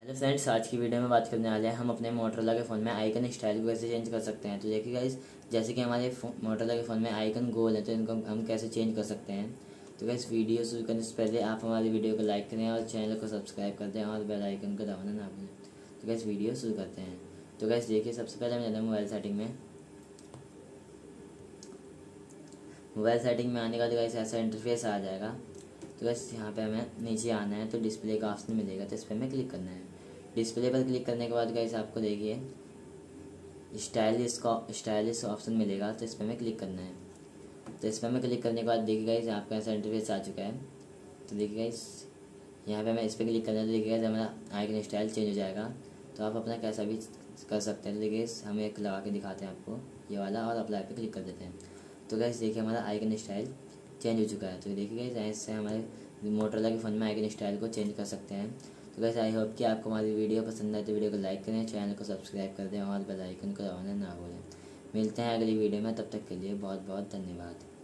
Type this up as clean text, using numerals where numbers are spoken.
Hello friends, आज की video में बात करने वाले हैं हम अपने मोटरोला के फ़ोन में आइकन स्टाइल को कैसे चेंज कर सकते हैं। तो देखिए गाइस, जैसे कि हमारे मोटरोला के फ़ोन में आइकन गोल है तो इनको हम कैसे चेंज कर सकते हैं। तो गाइस, वीडियो शुरू करने से पहले आप हमारी वीडियो को लाइक करें और चैनल को सब्सक्राइब कर दें और बेल आइकन को दबाना ना भूलें। तो गाइस, वीडियो शुरू करते हैं। तो गाइस देखिए, सबसे पहले हम जाते हैं मोबाइल सेटिंग में। मोबाइल सेटिंग में आने का गाइस ऐसा इंटरफेस आ जाएगा। तो बस यहाँ पे हमें नीचे आना है तो डिस्प्ले का ऑप्शन मिलेगा, तो इस पर हमें क्लिक करना है। डिस्प्ले पर क्लिक करने के बाद गाइस आपको देखिए स्टाइलिश ऑप्शन मिलेगा, तो इस पर हमें क्लिक करना है। तो इस पर हमें क्लिक करने के बाद देखिए गाइस आपका ऐसा इंटरफेस आ चुका है। तो देखिए गाइस यहाँ पे हमें इस पर क्लिक करना है। तो देखिए गाइस हमारा आइकन स्टाइल चेंज हो जाएगा। तो आप अपना कैसा भी कर सकते हैं। तो देखिए हम एक लगा के दिखाते हैं आपको ये वाला, और अप्लाई पे क्लिक कर देते हैं। तो गाइस देखिए हमारा आइकन स्टाइल चेंज हो चुका है। तो देखिए गाइस ऐसे हमारे मोटरोला के फ़ोन में आइकन स्टाइल को चेंज कर सकते हैं। तो गाइस आई होप कि आपको हमारी वीडियो पसंद आए तो वीडियो को लाइक करें, चैनल को सब्सक्राइब कर दें और बेल आइकन को दबाना ना भूलें। मिलते हैं अगली वीडियो में, तब तक के लिए बहुत बहुत धन्यवाद।